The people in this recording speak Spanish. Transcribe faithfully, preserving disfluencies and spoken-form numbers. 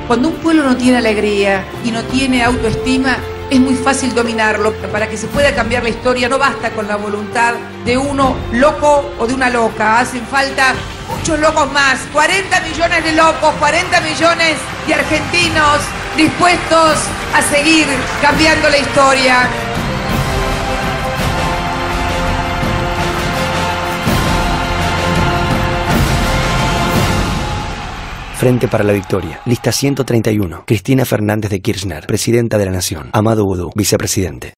Cuando un pueblo no tiene alegría y no tiene autoestima, es muy fácil dominarlo. Para que se pueda cambiar la historia no basta con la voluntad de uno loco o de una loca. Hacen falta muchos locos más. cuarenta millones de locos, cuarenta millones de argentinos dispuestos a seguir cambiando la historia. Frente para la Victoria. Lista ciento treinta y uno. Cristina Fernández de Kirchner, Presidenta de la Nación. Amado Boudou, Vicepresidente.